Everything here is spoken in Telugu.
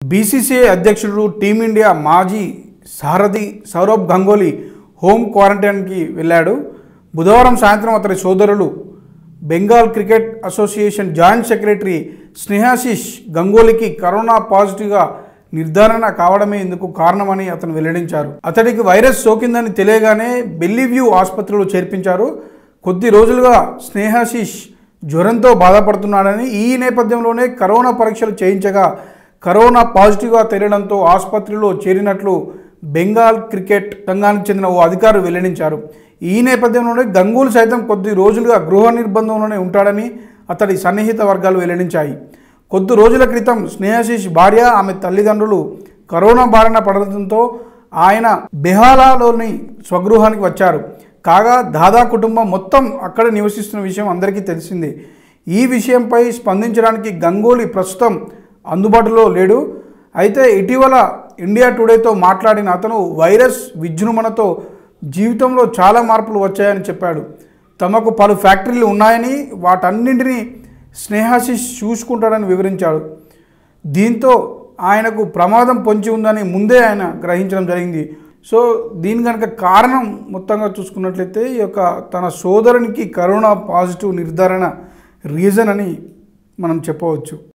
బీసీసీఐ అధ్యక్షుడు టీమిండియా మాజీ సారథి సౌరవ్ గంగూలీ హోమ్ క్వారంటైన్కి వెళ్ళాడు. బుధవారం సాయంత్రం అతని సోదరులు Bengal cricket association joint secretary Snehasish గంగూలీకి కరోనా పాజిటివ్గా నిర్ధారణ కావడమే ఇందుకు కారణమని అతను వెల్లడించారు. అతడికి వైరస్ సోకిందని తెలియగానే బెల్లీవ్యూ ఆసుపత్రిలో చేర్పించారు. కొద్ది రోజులుగా స్నేహాశిష్ జ్వరంతో బాధపడుతున్నాడని, ఈ నేపథ్యంలోనే కరోనా పరీక్షలు చేయించగా కరోనా పాజిటివ్గా తేలడంతో ఆసుపత్రిలో చేరినట్లు బెంగాల్ క్రికెట్ సంఘానికి చెందిన ఓ అధికారి వెల్లడించారు. ఈ నేపథ్యంలోనే గంగూలీ సైతం కొద్ది రోజులుగా గృహ నిర్బంధంలోనే ఉంటాడని అతడి సన్నిహిత వర్గాలు వెల్లడించాయి. కొద్ది రోజుల క్రితం స్నేహాశిష్ భార్య, ఆమె తల్లిదండ్రులు కరోనా బారిన పడడంతో ఆయన బెహాలాలోని స్వగృహానికి వచ్చారు. కాగా దాదా కుటుంబం మొత్తం అక్కడ నివసిస్తున్న విషయం అందరికీ తెలిసిందే. ఈ విషయంపై స్పందించడానికి గంగూలీ ప్రస్తుతం అందుబాటులో లేడు. అయితే ఇటీవల ఇండియా టుడేతో మాట్లాడిన అతను వైరస్ విజృంభణతో జీవితంలో చాలా మార్పులు వచ్చాయని చెప్పాడు. తమకు పలు ఫ్యాక్టరీలు ఉన్నాయని, వాటన్నింటినీ స్నేహాశిష్ చూసుకుంటాడని వివరించాడు. దీంతో ఆయనకు ప్రమాదం పొంచి ఉందని ముందే ఆయన గ్రహించడం జరిగింది. సో దీని కనుక కారణం మొత్తంగా చూసుకున్నట్లయితే ఈ యొక్క తన సోదరునికి కరోనా పాజిటివ్ నిర్ధారణ రీజన్ అని మనం చెప్పవచ్చు.